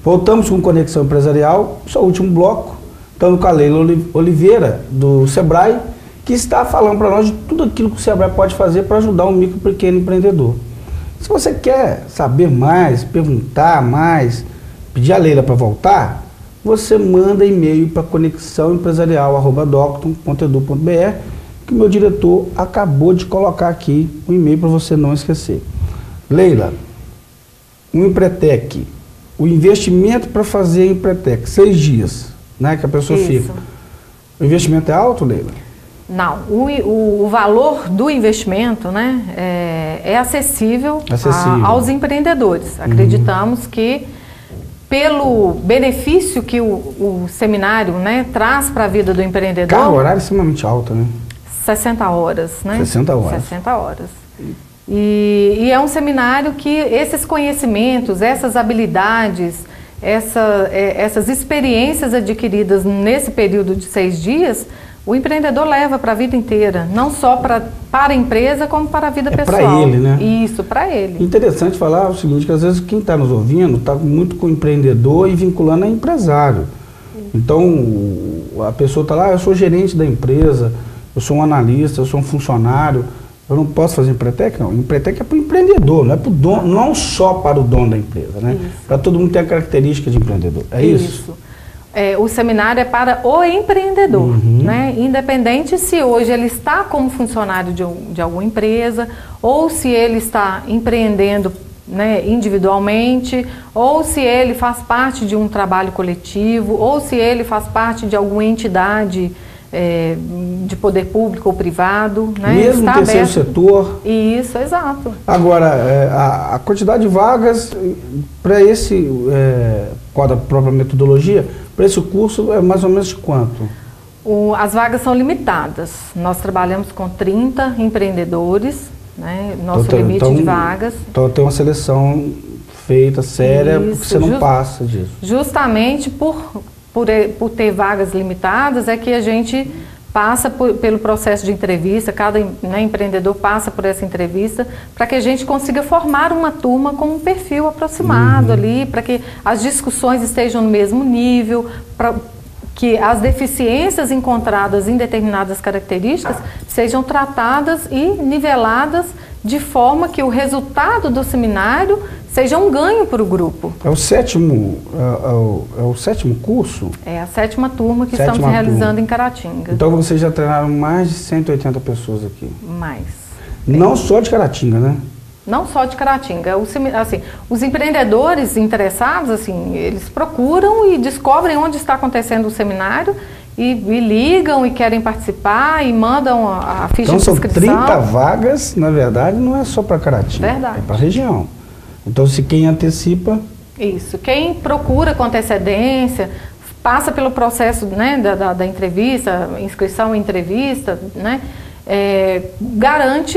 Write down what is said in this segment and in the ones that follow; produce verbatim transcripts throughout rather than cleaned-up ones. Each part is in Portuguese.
Voltamos com Conexão Empresarial, seu último bloco. Estamos com a Leila Oliveira, do Sebrae, que está falando para nós de tudo aquilo que o Sebrae pode fazer para ajudar um micro e pequeno empreendedor. Se você quer saber mais, perguntar mais, pedir a Leila para voltar, você manda e-mail para conexão empresarial arroba docton ponto edu ponto br, que o meu diretor acabou de colocar aqui o e-mail para você não esquecer. Leila, um Empretec, o investimento para fazer Empretec, seis dias, né, que a pessoa Isso. fica. O investimento é alto, Leila? Não, o, o, o valor do investimento, né, é, é acessível, acessível. A, aos empreendedores. Acreditamos uhum. que pelo benefício que o, o seminário, né, traz para a vida do empreendedor... Carga horária é extremamente alta, né? sessenta horas, né? sessenta horas. sessenta horas. E, e é um seminário que esses conhecimentos, essas habilidades, essa, é, essas experiências adquiridas nesse período de seis dias, o empreendedor leva para a vida inteira, não só pra, para a empresa, como para a vida é pessoal. Para ele, né? Isso, para ele. Interessante falar o seguinte, que às vezes quem está nos ouvindo está muito com o empreendedor e vinculando a empresário. Então, a pessoa está lá, eu sou gerente da empresa, eu sou um analista, eu sou um funcionário, eu não posso fazer Empretec? Não, Empretec é para o empreendedor, não é para o dono, não só para o dono da empresa, né? Para todo mundo ter a característica de empreendedor, é isso? Isso. É, o seminário é para o empreendedor, uhum. né? Independente se hoje ele está como funcionário de, de alguma empresa, ou se ele está empreendendo, né, individualmente, ou se ele faz parte de um trabalho coletivo, ou se ele faz parte de alguma entidade é, de poder público ou privado. Né? Mesmo está terceiro aberto. setor. Isso, exato. Agora, é, a, a quantidade de vagas para esse, é, qual a própria metodologia, para esse curso é mais ou menos de quanto? O, as vagas são limitadas. Nós trabalhamos com trinta empreendedores, né? Nosso então, limite então, de vagas. Então tem uma seleção feita, séria, Isso, porque você não just, passa disso. Justamente por, por, por ter vagas limitadas é que a gente passa por, pelo processo de entrevista, cada, né, empreendedor passa por essa entrevista, para que a gente consiga formar uma turma com um perfil aproximado uhum. ali, para que as discussões estejam no mesmo nível, para que as deficiências encontradas em determinadas características sejam tratadas e niveladas de forma que o resultado do seminário seja um ganho para o grupo. É o sétimo, é, é, o, é o sétimo curso? É a sétima turma que sétima estamos realizando turma. em Caratinga. Então vocês já treinaram mais de cento e oitenta pessoas aqui? Mais. Não é. Só de Caratinga, né? Não só de Caratinga. O, assim, os empreendedores interessados, assim, eles procuram e descobrem onde está acontecendo o seminário e, e ligam e querem participar e mandam a, a ficha então, de inscrição. Então são trinta vagas, na verdade, não é só para Caratinga, verdade. É para a região. Então, se quem antecipa... Isso. Quem procura com antecedência, passa pelo processo, né, da, da, da entrevista, inscrição e entrevista, né, é, garante,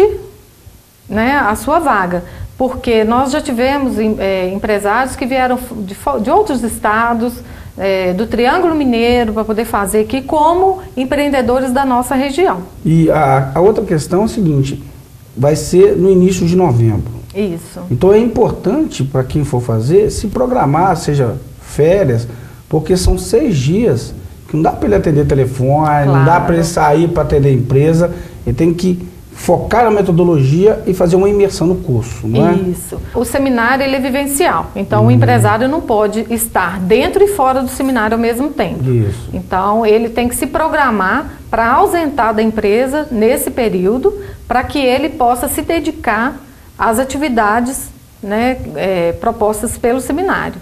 né, a sua vaga. Porque nós já tivemos é, empresários que vieram de, de outros estados, é, do Triângulo Mineiro, para poder fazer aqui como empreendedores da nossa região. E a, a outra questão é a seguinte, vai ser no início de novembro. Isso. Então é importante para quem for fazer se programar, seja férias, porque são seis dias que não dá para ele atender telefone, claro. Não dá para ele sair para atender a empresa, ele tem que focar na metodologia e fazer uma imersão no curso, não é? Isso. O seminário ele é vivencial, então hum. o empresário não pode estar dentro e fora do seminário ao mesmo tempo. Isso. Então ele tem que se programar para ausentar da empresa nesse período, para que ele possa se dedicar às atividades, né, é, propostas pelo seminário.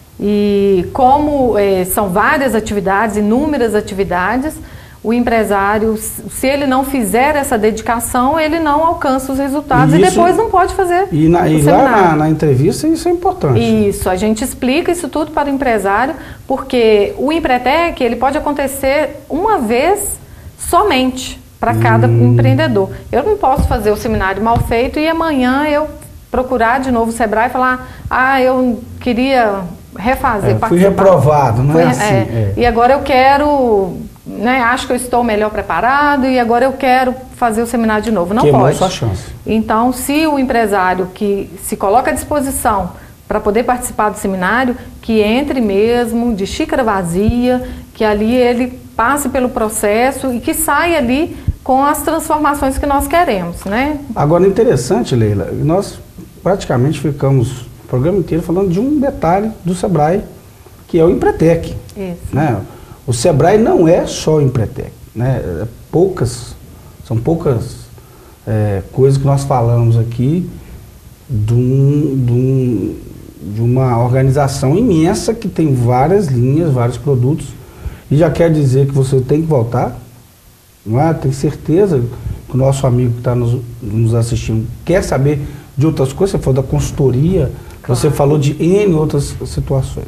E como é, são várias atividades, inúmeras atividades, o empresário, se ele não fizer essa dedicação, ele não alcança os resultados e, isso, e depois não pode fazer e na, o e seminário. Lá na, na entrevista isso é importante. Isso, a gente explica isso tudo para o empresário, porque o Empretec ele pode acontecer uma vez somente para cada hum. empreendedor. Eu não posso fazer o seminário mal feito e amanhã eu procurar de novo o Sebrae e falar, ah, eu queria refazer, é, participar. Fui reprovado, não fui, é assim. É, é. E agora eu quero, né, acho que eu estou melhor preparado e agora eu quero fazer o seminário de novo. Não Queimou pode. sua chance. Então, se o empresário que se coloca à disposição para poder participar do seminário, que entre mesmo de xícara vazia, que ali ele passe pelo processo e que saia ali com as transformações que nós queremos, né? Agora, interessante, Leila, nós praticamente ficamos o programa inteiro falando de um detalhe do Sebrae, que é o Empretec. Isso. Né? O Sebrae não é só o Empretec, né? É poucas, são poucas é, coisas que nós falamos aqui de, um, de, um, de uma organização imensa que tem várias linhas, vários produtos, e já quer dizer que você tem que voltar, não é? Tem certeza que o nosso amigo que está nos, nos assistindo quer saber de outras coisas. Você falou da consultoria, claro. Você falou de N outras situações.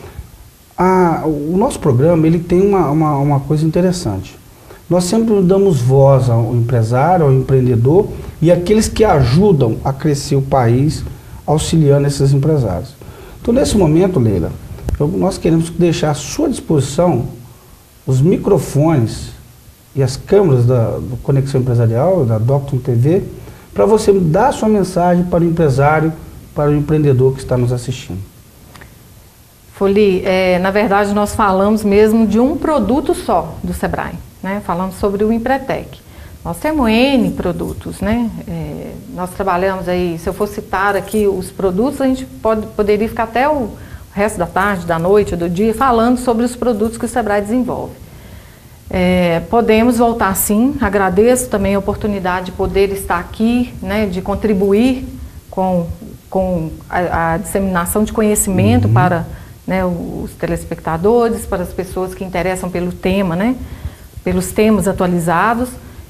Ah, o nosso programa ele tem uma, uma, uma coisa interessante. Nós sempre damos voz ao empresário, ao empreendedor e àqueles que ajudam a crescer o país, auxiliando esses empresários. Então, nesse momento, Leila, eu, nós queremos deixar à sua disposição os microfones e as câmeras da do Conexão Empresarial, da Docton T V, para você dar a sua mensagem para o empresário, para o empreendedor que está nos assistindo. Foli, é, na verdade nós falamos mesmo de um produto só do Sebrae, né? Falamos sobre o Empretec. Nós temos N produtos, né? É, nós trabalhamos aí, se eu for citar aqui os produtos, a gente pode, poderia ficar até o resto da tarde, da noite, do dia, falando sobre os produtos que o Sebrae desenvolve. É, podemos voltar sim, agradeço também a oportunidade de poder estar aqui, né, de contribuir com, com a, a disseminação de conhecimento uhum. para, né, os telespectadores, para as pessoas que interessam pelo tema, né, pelos temas atualizados.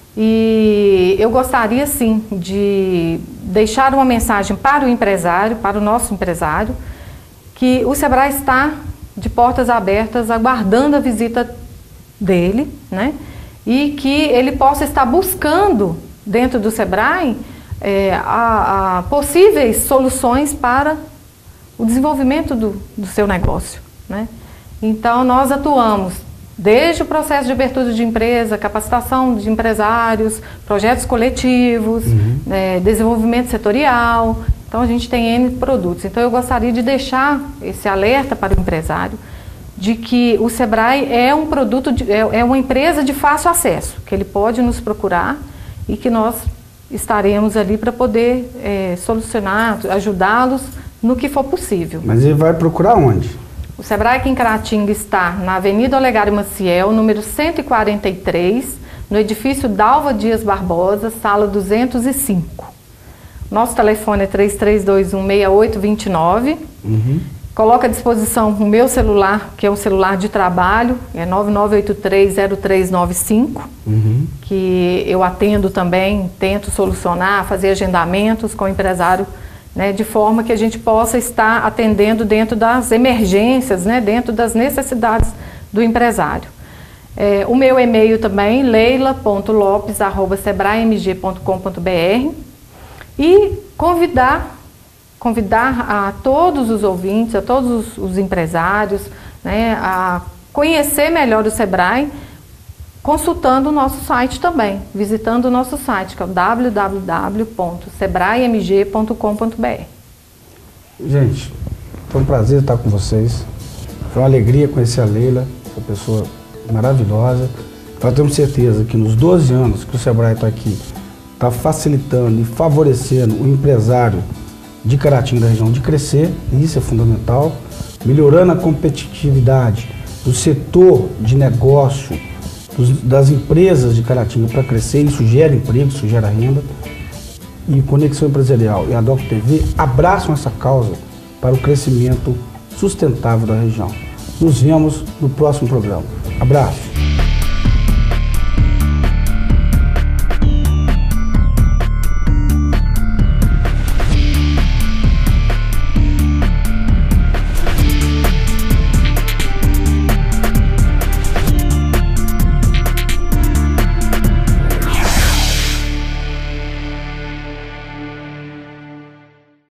E eu gostaria sim de deixar uma mensagem para o empresário, para o nosso empresário, que o Sebrae está de portas abertas, aguardando a visita dele, né? E que ele possa estar buscando dentro do Sebrae é, a, a possíveis soluções para o desenvolvimento do, do seu negócio, né? Então nós atuamos desde o processo de abertura de empresa, capacitação de empresários, projetos coletivos, uhum. é, desenvolvimento setorial. Então a gente tem N produtos. Então eu gostaria de deixar esse alerta para o empresário de que o Sebrae é um produto, de, é, é uma empresa de fácil acesso, que ele pode nos procurar e que nós estaremos ali para poder é, solucionar, ajudá-los no que for possível. Mas ele vai procurar onde? O Sebrae aqui em Caratinga está na Avenida Olegário Maciel, número cento e quarenta e três, no edifício Dalva Dias Barbosa, sala duzentos e cinco. Nosso telefone é três três dois um, seis oito dois nove. Uhum. Coloco à disposição o meu celular, que é um celular de trabalho, é nove nove oito três zero três nove cinco, uhum. que eu atendo também, tento solucionar, fazer agendamentos com o empresário, né, de forma que a gente possa estar atendendo dentro das emergências, né, dentro das necessidades do empresário. É, o meu e-mail também, leila ponto lopes arroba sebrae m g ponto com ponto b r, e convidar convidar a todos os ouvintes, a todos os, os empresários, né, a conhecer melhor o Sebrae, consultando o nosso site também, visitando o nosso site, que é o w w w ponto sebrae m g ponto com ponto b r. Gente, foi um prazer estar com vocês, foi uma alegria conhecer a Leila, essa pessoa maravilhosa. Nós temos certeza que nos doze anos que o Sebrae está aqui, está facilitando e favorecendo o empresário de Caratinga, da região, de crescer, e isso é fundamental, melhorando a competitividade do setor de negócio, dos, das empresas de Caratinga para crescer. Isso gera emprego, isso gera renda. E Conexão Empresarial e a Docton T V abraçam essa causa para o crescimento sustentável da região. Nos vemos no próximo programa. Abraço!